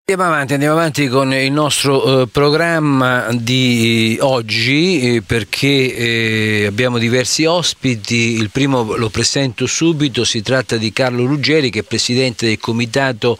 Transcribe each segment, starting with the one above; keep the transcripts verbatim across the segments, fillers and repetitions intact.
Andiamo avanti, andiamo avanti con il nostro eh, programma di oggi eh, perché eh, abbiamo diversi ospiti. Il primo lo presento subito, si tratta di Carlo Ruggeri, che è presidente del comitato,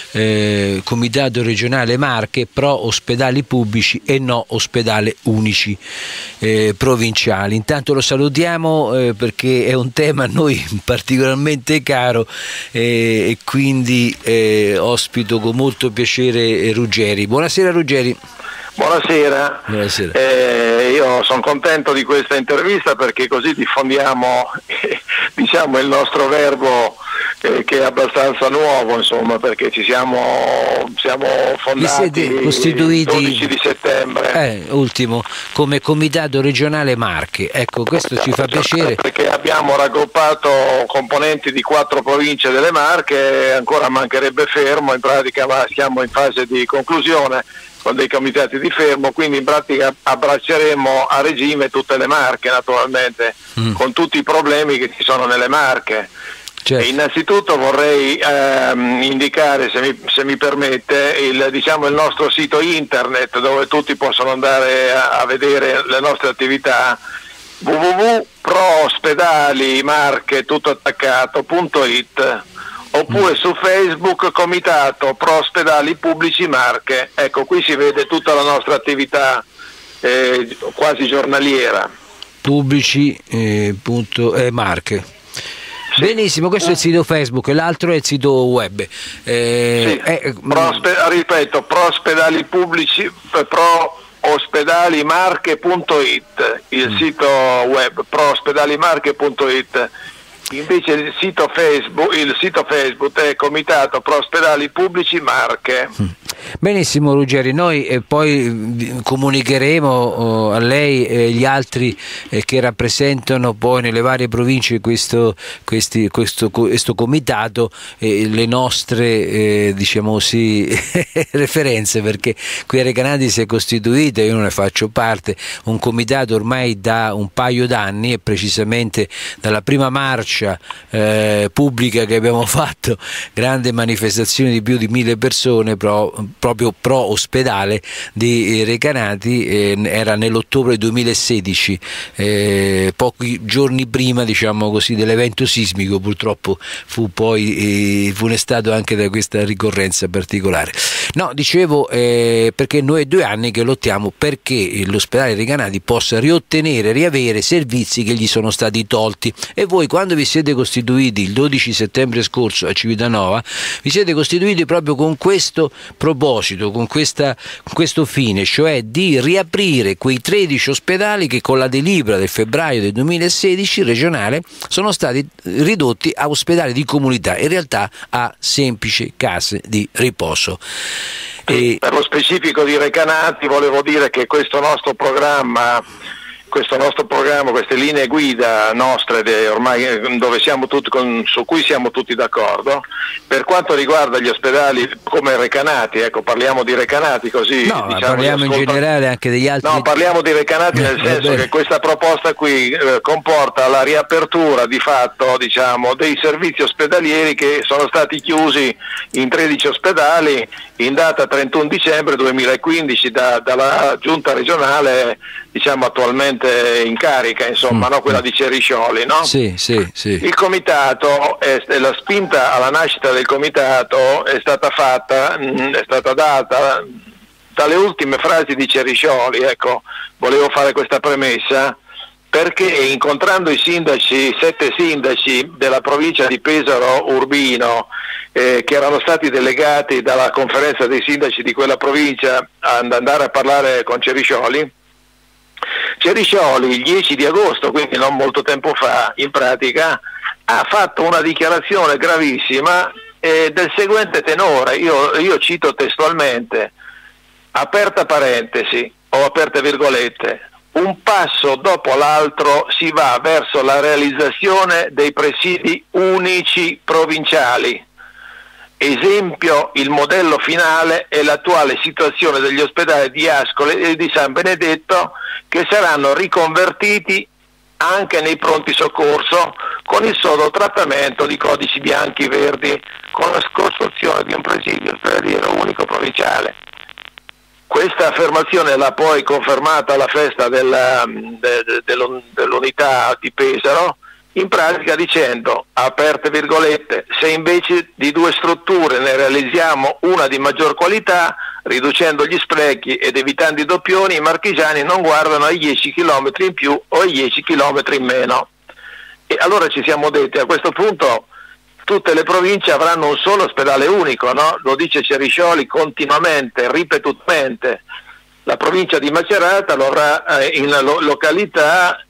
eh, comitato regionale Marche pro ospedali pubblici e no ospedali unici eh, provinciali. Intanto lo salutiamo eh, perché è un tema a noi particolarmente caro eh, e quindi eh, ospito con molto piacere Ruggeri. Buonasera Ruggeri. Buonasera, Buonasera. Eh, io sono contento di questa intervista perché così diffondiamo eh, diciamo il nostro verbo eh, che è abbastanza nuovo, insomma, perché ci siamo, siamo fondati il dodici di settembre. Eh, ultimo, come comitato regionale Marche, ecco, questo ci fa piacere. Perché abbiamo raggruppato componenti di quattro province delle Marche, ancora mancherebbe Fermo, in pratica ma siamo in fase di conclusione con dei comitati di Fermo, quindi in pratica abbracceremo a regime tutte le Marche naturalmente, mm. con tutti i problemi che ci sono nelle Marche. Certo. E innanzitutto vorrei ehm, indicare, se mi, se mi permette, il, diciamo, il nostro sito internet dove tutti possono andare a, a vedere le nostre attività, w w w punto pro ospedali marche tutto attaccato punto it, oppure su Facebook Comitato Pro Ospedali Pubblici Marche. Ecco, qui si vede tutta la nostra attività eh, quasi giornaliera. Pubblici eh, punto, eh, Marche. Sì. Benissimo, questo è il sito Facebook, l'altro è il sito web. Eh, sì. eh, pro, ripeto, Pro Ospedali Pubblici, Pro ospedalimarche punto it, il mm. sito web pro ospedalimarche punto it. Invece il sito Facebook, il sito Facebook è Comitato Pro Ospedali Pubblici Marche. Benissimo Ruggeri, noi eh, poi comunicheremo oh, a lei e agli altri eh, che rappresentano poi nelle varie province questo, questi, questo, questo comitato eh, le nostre eh, diciamo così referenze, perché qui a Recanati si è costituita, io non ne faccio parte, un comitato ormai da un paio d'anni e precisamente dalla prima marcia eh, pubblica che abbiamo fatto, grande manifestazione di più di mille persone pro, proprio pro ospedale di Recanati, eh, era nell'ottobre duemilasedici, eh, pochi giorni prima diciamo così dell'evento sismico. Purtroppo fu poi eh, funestato anche da questa ricorrenza particolare. No, dicevo eh, perché noi è due anni che lottiamo perché l'ospedale Recanati possa riottenere, riavere servizi che gli sono stati tolti, e voi quando vi siete costituiti il dodici settembre scorso a Civitanova vi siete costituiti proprio con questo proposito, con, questa, con questo fine, cioè di riaprire quei tredici ospedali che con la delibera del febbraio del duemilasedici regionale sono stati ridotti a ospedali di comunità, in realtà a semplici case di riposo. E per lo specifico di Recanati volevo dire che questo nostro programma questo nostro programma, queste linee guida nostre de, ormai dove siamo tutti con, su cui siamo tutti d'accordo, per quanto riguarda gli ospedali come Recanati, ecco, parliamo di Recanati così, no, diciamo, parliamo in generale anche degli altri. No, parliamo di Recanati nel senso che questa proposta qui eh, comporta la riapertura di fatto, diciamo, dei servizi ospedalieri che sono stati chiusi in tredici ospedali in data trentuno dicembre duemilaquindici da, dalla giunta regionale, diciamo, attualmente in carica, insomma, mm. no? Quella di Ceriscioli, no? Sì, sì, sì. Il comitato, è, la spinta alla nascita del comitato è stata fatta, mh, è stata data dalle ultime frasi di Ceriscioli, ecco, volevo fare questa premessa, perché incontrando i sindaci, sette sindaci della provincia di Pesaro Urbino, eh, che erano stati delegati dalla conferenza dei sindaci di quella provincia ad andare a parlare con Ceriscioli, Ceriscioli il dieci di agosto, quindi non molto tempo fa, in pratica ha fatto una dichiarazione gravissima eh, del seguente tenore, io, io cito testualmente, aperta parentesi o aperte virgolette, un passo dopo l'altro si va verso la realizzazione dei presidi unici provinciali. Esempio, il modello finale è l'attuale situazione degli ospedali di Ascoli e di San Benedetto, che saranno riconvertiti anche nei pronti soccorso con il solo trattamento di codici bianchi verdi, con la costruzione di un presidio ospedaliero unico provinciale. Questa affermazione l'ha poi confermata alla festa della, de, de, dell'unità di Pesaro, in pratica dicendo, aperte virgolette, se invece di due strutture ne realizziamo una di maggior qualità, riducendo gli sprechi ed evitando i doppioni, i marchigiani non guardano ai dieci chilometri in più o ai dieci chilometri in meno. E allora ci siamo detti, a questo punto tutte le province avranno un solo ospedale unico, no? Lo dice Ceriscioli continuamente, ripetutamente. La provincia di Macerata lo avrà in lo- località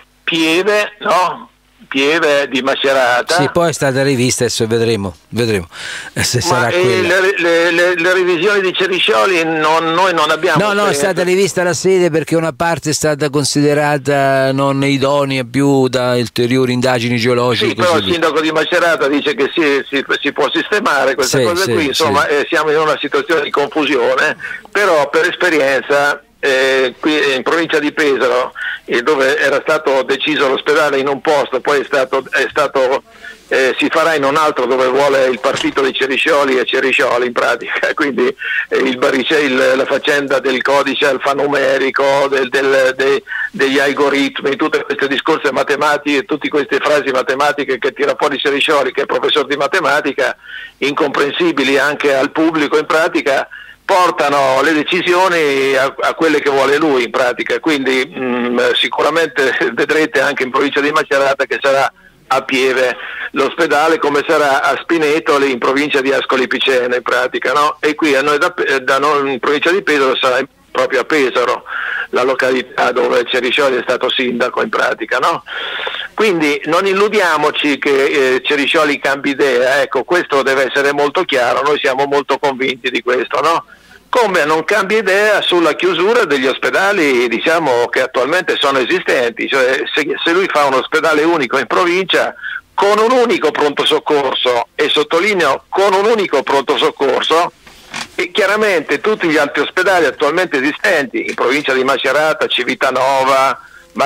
Pieve, no? Pieve di Macerata. Sì, poi è stata rivista, adesso vedremo, vedremo se Ma sarà eh, quella. le, le, le, le revisioni di Ceriscioli non, noi non abbiamo. No, no, è stata rivista la sede perché una parte è stata considerata non idonea più da ulteriori indagini geologiche. Sì, però il sindaco di Macerata dice che si, si, si può sistemare questa sì, cosa sì, qui, insomma sì. eh, siamo in una situazione di confusione, però per esperienza eh, qui in provincia di Pesaro, eh, dove era stato deciso l'ospedale in un posto, poi è stato, è stato eh, si farà in un altro dove vuole il partito dei Ceriscioli e Ceriscioli in pratica, quindi eh, il barice, il, la faccenda del codice alfanumerico, del, del, de, degli algoritmi, tutti questi discorsi matematici, tutte queste frasi matematiche che tira fuori Ceriscioli, che è professore di matematica, incomprensibili anche al pubblico in pratica, portano le decisioni a, a quelle che vuole lui in pratica, quindi mh, sicuramente vedrete anche in provincia di Macerata che sarà a Pieve l'ospedale, come sarà a Spinetoli in provincia di Ascoli Piceno in pratica, no? E qui a noi da, da noi in provincia di Pesaro sarà proprio a Pesaro, la località dove Ceriscioli è stato sindaco in pratica, no? Quindi non illudiamoci che eh, Ceriscioli cambi idea, ecco, questo deve essere molto chiaro, noi siamo molto convinti di questo, no? Come non cambia idea sulla chiusura degli ospedali, diciamo, che attualmente sono esistenti, cioè se, se lui fa un ospedale unico in provincia con un unico pronto soccorso, e sottolineo con un unico pronto soccorso, e chiaramente tutti gli altri ospedali attualmente esistenti in provincia di Macerata, Civitanova,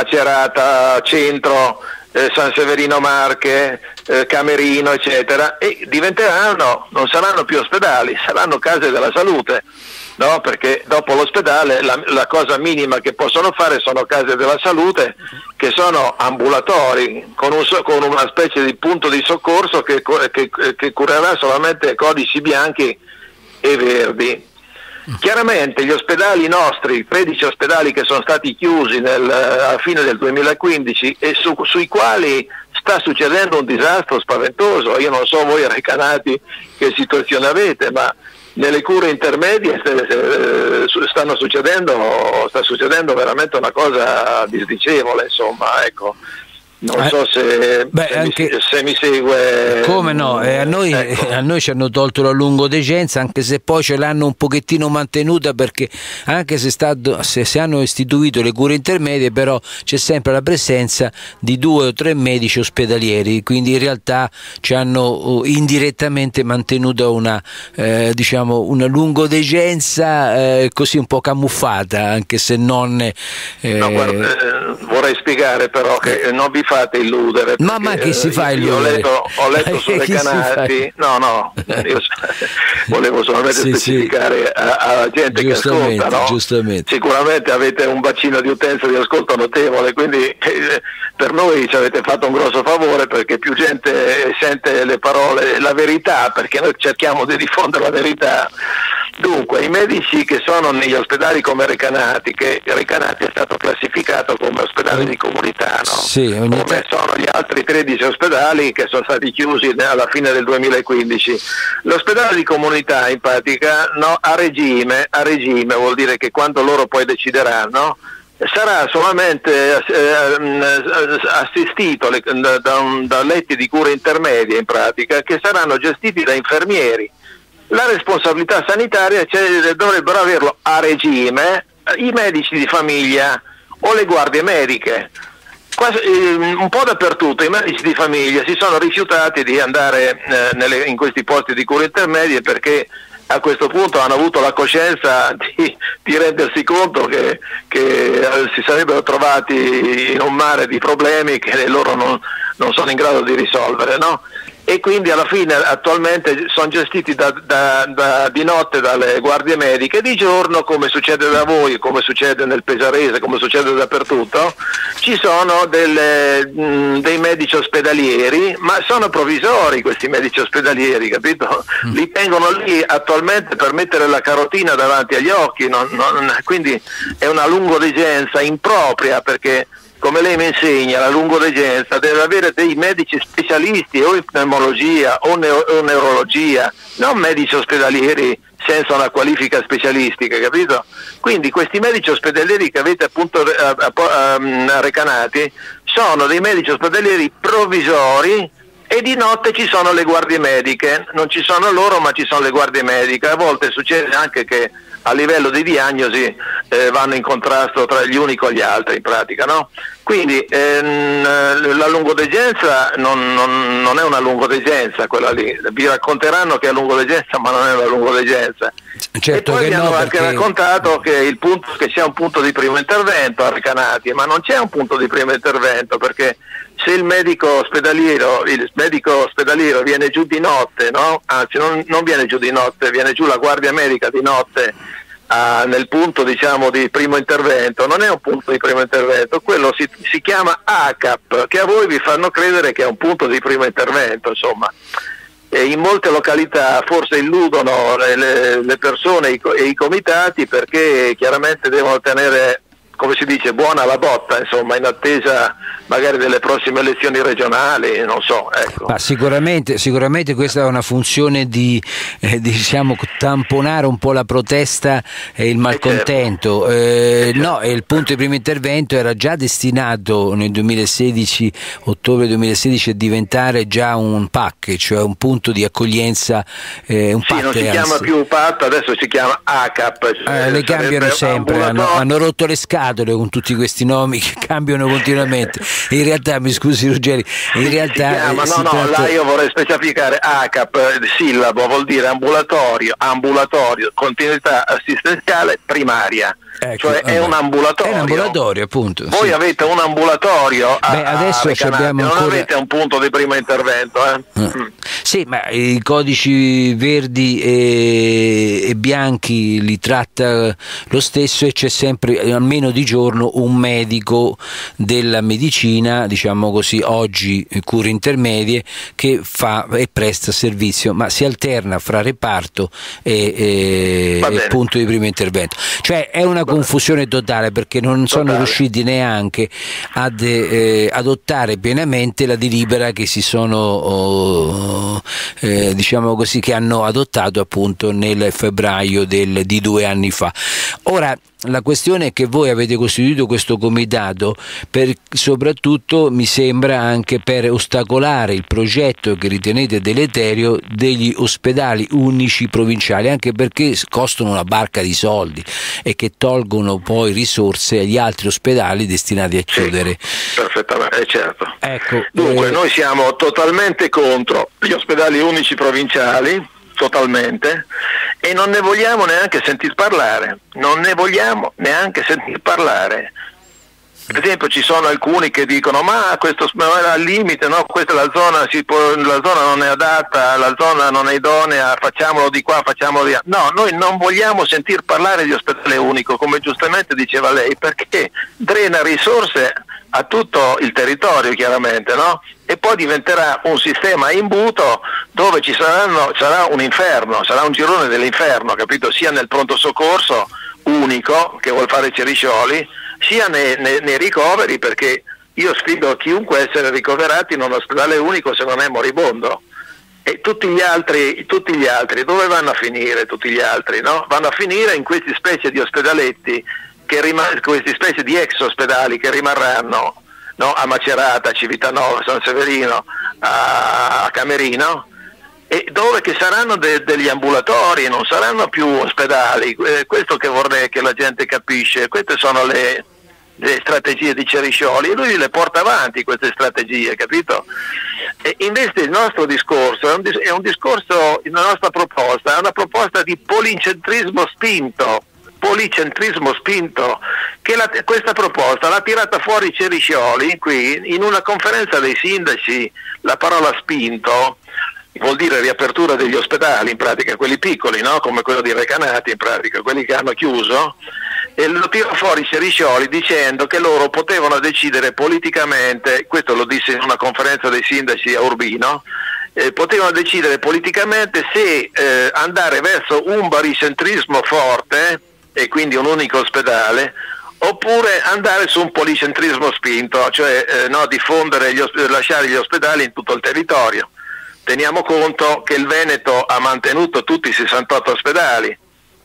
Macerata Centro, eh, San Severino Marche, eh, Camerino eccetera, e diventeranno, non saranno più ospedali, saranno case della salute, no? Perché dopo l'ospedale la, la cosa minima che possono fare sono case della salute, che sono ambulatori con, un, con una specie di punto di soccorso che, che, che curerà solamente codici bianchi e verdi. Chiaramente gli ospedali nostri, i tredici ospedali che sono stati chiusi nel, alla fine del duemilaquindici e su, sui quali sta succedendo un disastro spaventoso, io non so voi recanati che situazione avete, ma nelle cure intermedie stanno succedendo, sta succedendo veramente una cosa disdicevole, insomma, ecco. Non eh, so se, beh, se, anche, mi, se mi segue. Come no, eh, a, noi, ecco. a noi ci hanno tolto la lungodegenza, anche se poi ce l'hanno un pochettino mantenuta, perché anche se, stato, se si hanno istituito le cure intermedie, però c'è sempre la presenza di due o tre medici ospedalieri, quindi in realtà ci hanno indirettamente mantenuto una, eh, diciamo, una lungodegenza eh, così un po' camuffata, anche se non... Eh, no, guarda, eh, vorrei spiegare però che non vi fate illudere, perché, ma, ma che si fa illudere? Io ho letto, ho letto sulle canali, no no, io volevo solamente sì, specificare sì. alla gente che ascolta, no? Giustamente. Sicuramente avete un bacino di utenza di ascolto notevole, quindi eh, per noi ci avete fatto un grosso favore, perché più gente sente le parole, la verità, perché noi cerchiamo di diffondere la verità. Dunque, i medici che sono negli ospedali come Recanati, che Recanati è stato classificato come ospedale di comunità, no? Sì, ogni come sono gli altri tredici ospedali che sono stati chiusi alla fine del duemilaquindici. L'ospedale di comunità in pratica, no, a regime, a regime vuol dire che quando loro poi decideranno sarà solamente eh, assistito le, da, da, da letti di cura intermedia in pratica, che saranno gestiti da infermieri. La responsabilità sanitaria cioè, dovrebbero averlo a regime i medici di famiglia o le guardie mediche. Quasi, eh, un po' dappertutto i medici di famiglia si sono rifiutati di andare eh, nelle, in questi posti di cura intermedie, perché a questo punto hanno avuto la coscienza di, di rendersi conto che, che si sarebbero trovati in un mare di problemi che loro non, non sono in grado di risolvere, no? E quindi alla fine attualmente sono gestiti da, da, da, di notte dalle guardie mediche, di giorno, come succede da voi, come succede nel Pesarese, come succede dappertutto, ci sono delle, mh, dei medici ospedalieri, ma sono provvisori questi medici ospedalieri, capito? Mm. Li tengono lì attualmente per mettere la carotina davanti agli occhi, non, non, quindi è una lungodegenza impropria, perché come lei mi insegna, la lungodegenza deve avere dei medici specialisti o in pneumologia o, neo, o neurologia, non medici ospedalieri senza una qualifica specialistica, capito? Quindi questi medici ospedalieri che avete appunto recanati sono dei medici ospedalieri provvisori, e di notte ci sono le guardie mediche, non ci sono loro ma ci sono le guardie mediche. A volte succede anche che a livello di diagnosi eh, vanno in contrasto tra gli uni con gli altri in pratica, no? Quindi ehm, la lungodegenza non, non, non è una lungodegenza quella lì, vi racconteranno che è lungodegenza ma non è una lungodegenza. Certo, e poi che vi no, hanno perché... anche raccontato che, il punto, che c'è un punto di primo intervento a Recanati, ma non c'è un punto di primo intervento, perché se il medico ospedaliero, il medico ospedaliero viene giù di notte, no? Anzi non, non viene giù di notte, viene giù la guardia medica di notte ah, nel punto diciamo di primo intervento, non è un punto di primo intervento, quello si, si chiama A C A P, che a voi vi fanno credere che è un punto di primo intervento, insomma. E in molte località forse illudono le, le, le persone e i, i comitati, perché chiaramente devono tenere, come si dice, buona la botta, insomma, in attesa magari delle prossime elezioni regionali, non so, ecco. Ma sicuramente, sicuramente questa è una funzione di eh, diciamo tamponare un po' la protesta e il malcontento. Eh, no, e il punto di primo intervento era già destinato nel duemilasedici, ottobre duemilasedici, a diventare già un P A C, cioè un punto di accoglienza, eh, un sì, P A C, non si chiama anzi. più P A T, adesso si chiama A C A P. Cioè eh, le cambiano sempre, hanno, hanno rotto le scatole con tutti questi nomi che cambiano continuamente. In realtà, mi scusi Ruggeri, in realtà chiama, eh, no, no, tratta... là io vorrei specificare A C A P, sillabo vuol dire ambulatorio, ambulatorio, continuità assistenziale primaria. Ecco, cioè è un ambulatorio. È un ambulatorio, appunto. Voi sì. avete un ambulatorio a, Beh, adesso a abbiamo non ancora... avete un punto di primo intervento, eh? Mm. Sì, ma i codici verdi e, e bianchi li tratta lo stesso, e c'è sempre almeno di giorno un medico della medicina, diciamo così, oggi cure intermedie, che fa e presta servizio, ma si alterna fra reparto e, e, e punto di primo intervento. Cioè è una confusione totale, perché non sono totale. riusciti neanche ad eh, adottare pienamente la delibera che si sono oh, eh, diciamo così, che hanno adottato appunto nel febbraio del, di due anni fa. Ora la questione è che voi avete costituito questo comitato per, soprattutto mi sembra anche per ostacolare il progetto che ritenete deleterio degli ospedali unici provinciali, anche perché costano una barca di soldi e che tolgono poi risorse agli altri ospedali destinati a chiudere. Sì, perfettamente, certo. Ecco, Dunque eh... noi siamo totalmente contro gli ospedali unici provinciali, totalmente, e non ne vogliamo neanche sentir parlare, non ne vogliamo neanche sentir parlare. Per esempio ci sono alcuni che dicono ma questo è al limite, no? Questa è la zona, si può, la zona non è adatta, la zona non è idonea, facciamolo di qua, facciamolo di là. No, noi non vogliamo sentir parlare di ospedale unico, come giustamente diceva lei, perché drena risorse a tutto il territorio chiaramente, no? E poi diventerà un sistema imbuto dove ci saranno, sarà un inferno, sarà un girone dell'inferno, capito? Sia nel pronto soccorso unico che vuol fare Ceriscioli, sia nei, nei, nei ricoveri, perché io sfido chiunque a essere ricoverati in un ospedale unico se non è moribondo. E tutti gli altri, tutti gli altri dove vanno a finire tutti gli altri, no? Vanno a finire in queste specie di ospedaletti, che rim- queste specie di ex ospedali che rimarranno, no? A Macerata, a Civitanova, San Severino, a, a Camerino, e dove che saranno de- degli ambulatori, non saranno più ospedali. Eh, questo che vorrei che la gente capisce, queste sono le, le strategie di Ceriscioli, e lui le porta avanti queste strategie, capito? E invece il nostro discorso è un, dis- è un discorso, la nostra proposta è una proposta di policentrismo spinto, policentrismo spinto, che la, questa proposta l'ha tirata fuori Ceriscioli qui in una conferenza dei sindaci. La parola spinto vuol dire riapertura degli ospedali, in pratica quelli piccoli, no? Come quello di Recanati, in pratica quelli che hanno chiuso, e lo tira fuori Ceriscioli dicendo che loro potevano decidere politicamente, questo lo disse in una conferenza dei sindaci a Urbino, eh, potevano decidere politicamente se eh, andare verso un baricentrismo forte e quindi un unico ospedale, oppure andare su un policentrismo spinto, cioè eh, no, diffondere gli os- lasciare gli ospedali in tutto il territorio. Teniamo conto che il Veneto ha mantenuto tutti i sessantotto ospedali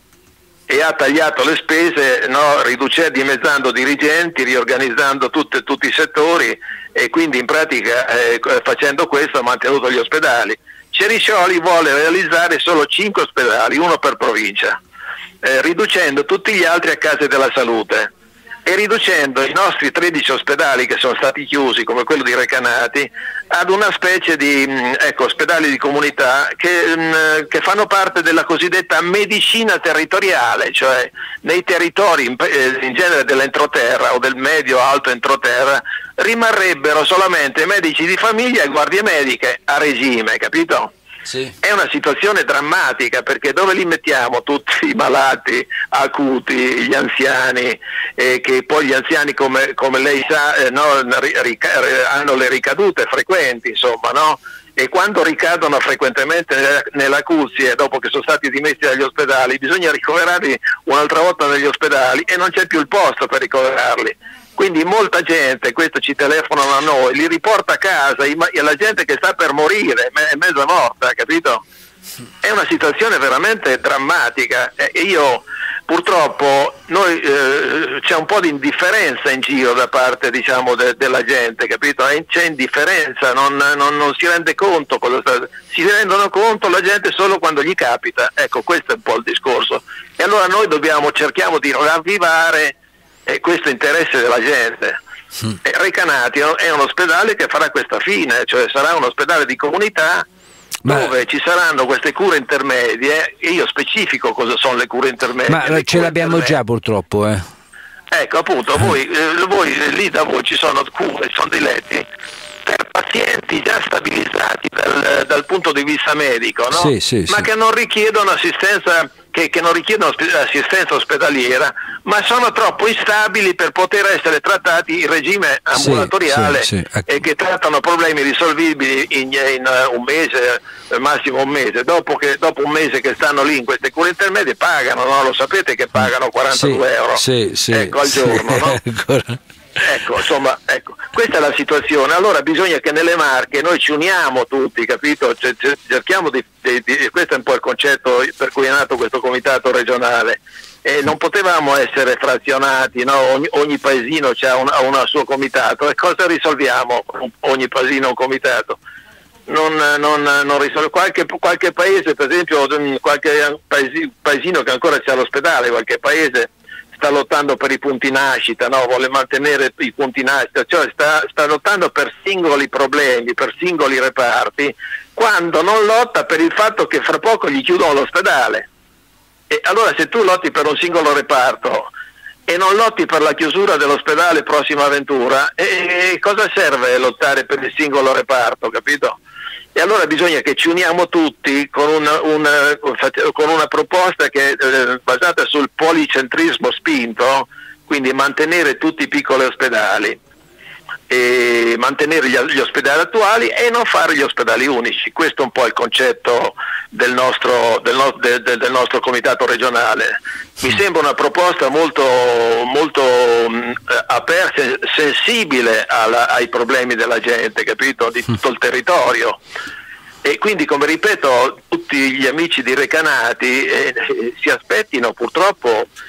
e ha tagliato le spese, no, riducendo, dimezzando dirigenti, riorganizzando tutte, tutti i settori, e quindi in pratica eh, facendo questo ha mantenuto gli ospedali. Ceriscioli vuole realizzare solo cinque ospedali, uno per provincia, eh, riducendo tutti gli altri a case della salute e riducendo i nostri tredici ospedali che sono stati chiusi, come quello di Recanati, ad una specie di ecco, ospedali di comunità che, che fanno parte della cosiddetta medicina territoriale, cioè nei territori in, in genere dell'entroterra o del medio-alto entroterra rimarrebbero solamente medici di famiglia e guardie mediche a regime, capito? Sì. È una situazione drammatica, perché dove li mettiamo tutti i malati acuti, gli anziani, eh, che poi gli anziani come, come lei sa eh, no, rica- hanno le ricadute frequenti, insomma, no? E quando ricadono frequentemente nella, nella cuzie, dopo che sono stati dimessi dagli ospedali, bisogna ricoverarli un'altra volta negli ospedali e non c'è più il posto per ricoverarli. Quindi molta gente, questo ci telefonano a noi, li riporta a casa, e la gente che sta per morire, è mezza morta, capito? È una situazione veramente drammatica, e io purtroppo noi, eh, c'è un po' di indifferenza in giro da parte, diciamo, de- della gente, capito? C'è indifferenza, non, non, non si rende conto cosa sta... si rendono conto la gente solo quando gli capita, ecco, questo è un po' il discorso, e allora noi dobbiamo, cerchiamo di ravvivare e questo interesse della gente. Mm. E Recanati è un ospedale che farà questa fine, cioè sarà un ospedale di comunità. Ma dove ci saranno queste cure intermedie, e io specifico cosa sono le cure intermedie. Ma ce l'abbiamo intermedie. Già purtroppo, eh. Ecco, appunto, voi, eh, voi lì da voi ci sono cure, ci sono dei letti per pazienti già stabilizzati dal, dal punto di vista medico, no? Sì, sì, ma sì. che non richiedono assistenza che, che non richiedono assistenza ospedaliera, ma sono troppo instabili per poter essere trattati in regime ambulatoriale, sì, sì, sì. e che trattano problemi risolvibili in, in uh, un mese, massimo un mese. Dopo, che, dopo un mese che stanno lì in queste cure intermedie pagano, no? Lo sapete che pagano quarantadue sì, euro sì, sì, ecco, al giorno, no? Ecco, insomma, ecco, questa è la situazione. Allora bisogna che nelle Marche noi ci uniamo tutti, capito? C- c- cerchiamo di, di, di, questo è un po' il concetto per cui è nato questo comitato regionale, e non potevamo essere frazionati, no? ogni, ogni paesino ha un, ha un suo comitato, e cosa risolviamo? Ogni paesino un comitato? Non, non, non risolve. Qualche, qualche paese, per esempio, qualche paesino che ancora c'è all'ospedale, qualche paese sta lottando per i punti nascita, no? Vuole mantenere i punti nascita, cioè sta, sta lottando per singoli problemi, per singoli reparti, quando non lotta per il fatto che fra poco gli chiudono l'ospedale. E allora se tu lotti per un singolo reparto e non lotti per la chiusura dell'ospedale Prossima Ventura, e cosa serve lottare per il singolo reparto, capito? E allora bisogna che ci uniamo tutti con una, una, con una proposta che è eh, basata sul policentrismo spinto, quindi mantenere tutti i piccoli ospedali, e mantenere gli, gli ospedali attuali e non fare gli ospedali unici. Questo è un po' il concetto del nostro, del, no, de, de, del nostro comitato regionale. Mi sembra una proposta molto, molto mh, aperta, sensibile alla, ai problemi della gente, capito? Di tutto il territorio. E quindi, come ripeto, tutti gli amici di Recanati eh, si aspettino purtroppo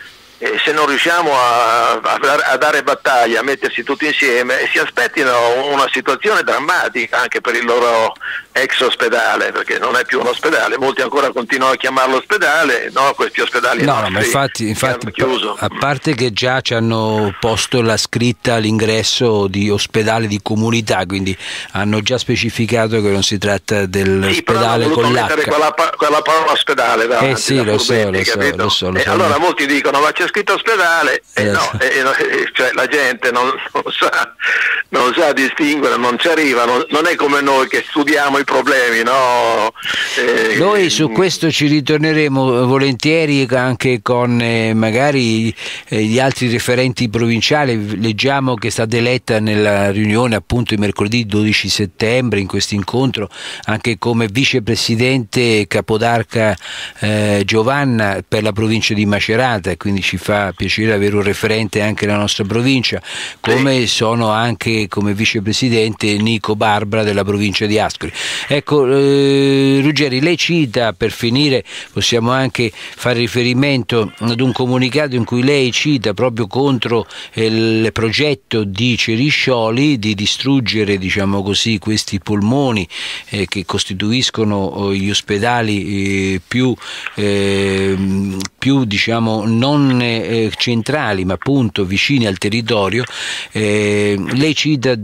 e se non riusciamo a, a, a dare battaglia, a mettersi tutti insieme, si aspettino una situazione drammatica anche per il loro ex ospedale, perché non è più un ospedale, molti ancora continuano a chiamarlo ospedale, no, questi ospedali no, no, ma infatti, infatti chiuso. A parte che già ci hanno posto la scritta all'ingresso di ospedale di comunità, quindi hanno già specificato che non si tratta dell'ospedale sì, con l'H. Quella, quella parola ospedale davanti, eh sì, lo so, Furbetti, lo so, lo so, lo so. Allora molti dicono ma c'è scritto ospedale, e eh, no, eh, cioè la gente non, non, sa, non sa distinguere, non ci arriva, non, non è come noi che studiamo i problemi, no? Eh, noi su questo ci ritorneremo volentieri anche con eh, magari eh, gli altri referenti provinciali. Leggiamo che è stata eletta nella riunione appunto il mercoledì dodici settembre, in questo incontro, anche come vicepresidente capodarca eh, Giovanna per la provincia di Macerata, quindi ci fa piacere avere un referente anche nella nostra provincia, come sì. Sono anche come vicepresidente Nico Barbara della provincia di Ascoli. Ecco, eh, Ruggeri, lei cita, per finire possiamo anche fare riferimento ad un comunicato in cui lei cita proprio contro il progetto di Ceriscioli di distruggere, diciamo così, questi polmoni eh, che costituiscono gli ospedali eh, più, eh, più diciamo non eh, centrali ma appunto vicini al territorio. Eh, lei cita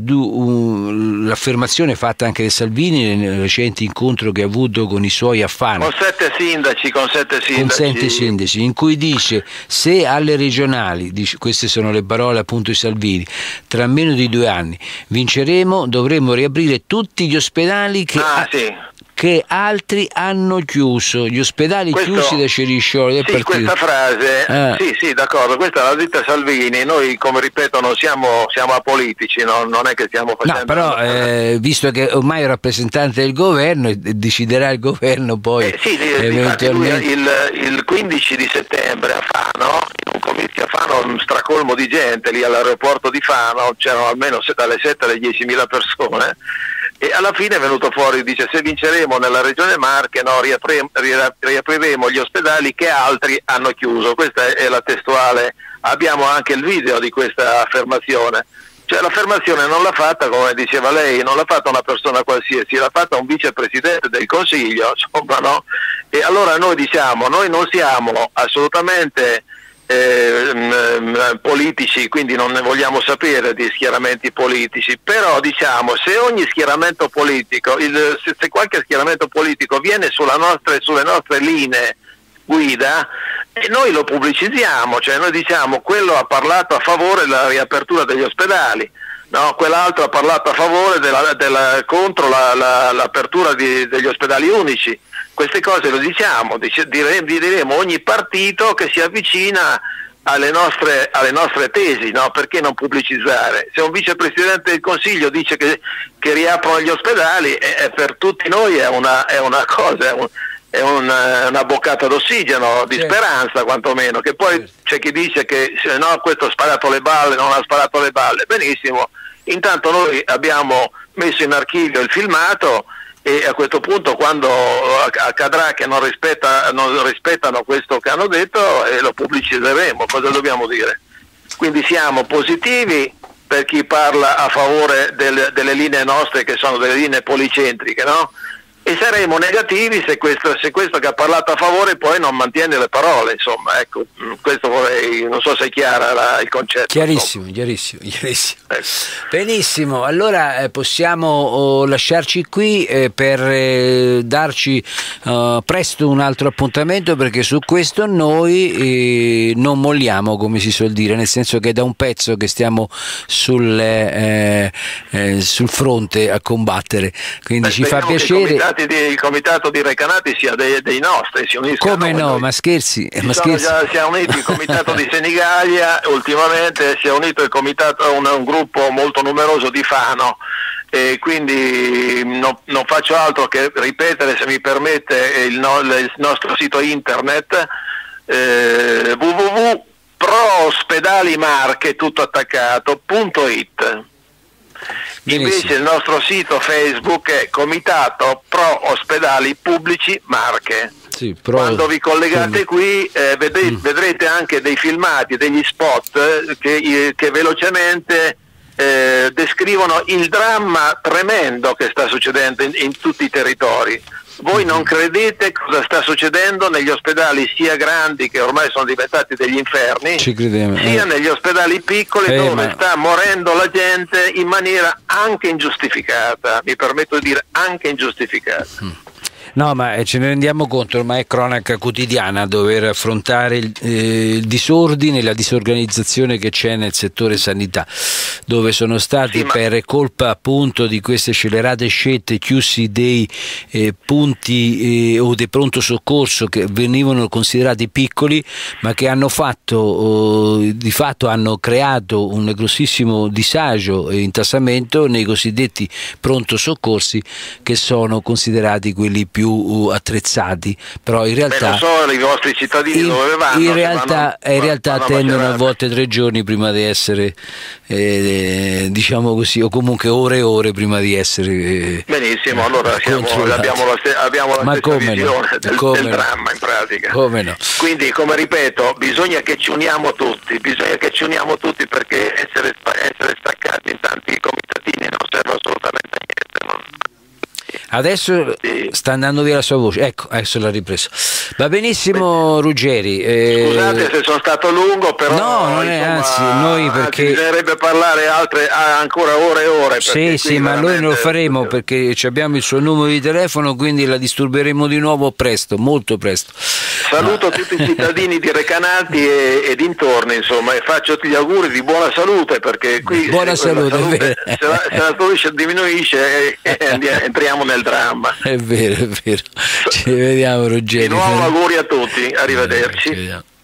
uh, l'affermazione fatta anche da Salvini nel recente incontro che ha avuto con i suoi a Fano, con sette sindaci, con sette sindaci, con sette sindaci, in cui dice: se alle regionali, dice, queste sono le parole appunto di Salvini, tra meno di due anni vinceremo, dovremo riaprire tutti gli ospedali che ah, ha, sì. che altri hanno chiuso, gli ospedali Questo, chiusi da Ceriscioli. Sì, questa frase, ah. sì, sì, d'accordo, questa l'ha detta Salvini. Noi, come ripeto, non siamo, siamo apolitici, no? Non è che stiamo facendo... No, però, eh, visto che ormai è rappresentante del governo, deciderà il governo poi... Eh, sì, eventualmente... lui il, il quindici di settembre a Fano, in un comizio a Fano, un stracolmo di gente, lì all'aeroporto di Fano, c'erano almeno dalle sette alle diecimila persone, e alla fine è venuto fuori, dice: se vinceremo nella regione Marche, no, riapriremo, riapriremo gli ospedali che altri hanno chiuso. Questa è la testuale, abbiamo anche il video di questa affermazione. Cioè l'affermazione non l'ha fatta, come diceva lei, non l'ha fatta una persona qualsiasi, l'ha fatta un vicepresidente del Consiglio, insomma, no? E allora noi diciamo, noi non siamo assolutamente Eh, politici, quindi non ne vogliamo sapere di schieramenti politici, però diciamo, se ogni schieramento politico, il, se, se qualche schieramento politico viene sulla nostre, sulle nostre linee guida, e noi lo pubblicizziamo, cioè noi diciamo quello ha parlato a favore della riapertura degli ospedali, no, quell'altro ha parlato a favore della, della, contro la, la, l'apertura di, degli ospedali unici. Queste cose lo diciamo, dire, diremo ogni partito che si avvicina alle nostre, alle nostre tesi, no? Perché non pubblicizzare? Se un vicepresidente del Consiglio dice che, che riaprono gli ospedali, eh, per tutti noi è una, è una cosa, è, un, è una, una boccata d'ossigeno, di certo. Speranza quantomeno, che poi certo. C'è chi dice che no, questo ha sparato le balle, non ha sparato le balle, benissimo, intanto noi abbiamo messo in archivio il filmato, e a questo punto, quando accadrà che non, rispetta, non rispettano questo che hanno detto, eh, lo pubblicizzeremo. Cosa dobbiamo dire? Quindi siamo positivi per chi parla a favore del, delle linee nostre, che sono delle linee policentriche, no? E saremo negativi se questo, se questo che ha parlato a favore poi non mantiene le parole, insomma, ecco, questo vorrei, non so se è chiara la, il concetto. Chiarissimo, insomma. chiarissimo, chiarissimo. Ecco. Benissimo, allora eh, possiamo oh, lasciarci qui eh, per eh, darci uh, presto un altro appuntamento, perché su questo noi eh, non molliamo, come si suol dire, nel senso che è da un pezzo che stiamo sul, eh, eh, sul fronte a combattere, quindi Beh, ci fa piacere. Di, il comitato di Recanati sia dei, dei nostri, si uniscono. Come no, ma scherzi, ma scherzi. Già, si è unito il comitato di Senigallia, ultimamente si è unito il comitato, un, un gruppo molto numeroso di Fano, e quindi no, non faccio altro che ripetere, se mi permette, il, no, il nostro sito internet eh, w w w punto pro ospedali marche tutto attaccato punto it. Invece il nostro sito Facebook è Comitato Pro Ospedali Pubblici Marche. Sì, però... Quando vi collegate qui eh, vedrete, mm. vedrete anche dei filmati, degli spot che, che velocemente eh, descrivono il dramma tremendo che sta succedendo in, in tutti i territori. Voi non credete cosa sta succedendo negli ospedali sia grandi, che ormai sono diventati degli inferni, Ci crediamo, sia eh. negli ospedali piccoli eh, dove ma... sta morendo la gente in maniera anche ingiustificata, mi permetto di dire anche ingiustificata. Mm. No, ma ce ne rendiamo conto, ormai è cronaca quotidiana dover affrontare il, eh, il disordine, la disorganizzazione che c'è nel settore sanità, dove sono stati, sì, ma... per colpa appunto di queste scellerate scelte, chiusi dei eh, punti eh, o dei pronto soccorso che venivano considerati piccoli, ma che hanno fatto, oh, di fatto hanno creato un grossissimo disagio e intassamento nei cosiddetti pronto soccorsi, che sono considerati quelli più attrezzati, però in realtà Beh, so, i vostri cittadini in, dove vanno, in realtà, vanno, in realtà vanno attendono a, a volte tre giorni prima di essere eh, diciamo così, o comunque ore e ore prima di essere eh, benissimo, allora siamo, abbiamo la, st- abbiamo la Ma stessa come visione no? del, come del no? dramma in pratica. Come no? Quindi, come ripeto, bisogna che ci uniamo tutti, bisogna che ci uniamo tutti, perché essere, essere staccati in tanti comitatini non serve assolutamente a niente. Non... Adesso sta andando via la sua voce, ecco, adesso l'ha ripreso. Va benissimo, Ruggeri. Eh... Scusate se sono stato lungo, però no, non è, insomma, anzi, noi perché anzi, bisognerebbe parlare altre ancora ore e ore. Sì, sì, ma noi lo faremo perché abbiamo il suo numero di telefono, quindi la disturberemo di nuovo presto, molto presto. Saluto ah. tutti i cittadini di Recanati e, e dintorni, insomma, e faccio tutti gli auguri di buona salute, perché qui buona se, salute, salute è se, la, se la salute diminuisce e, e andiamo, entriamo nel dramma. È vero, è vero. Ci vediamo, Ruggeri. Di nuovo auguri a tutti, arrivederci. Ci vediamo.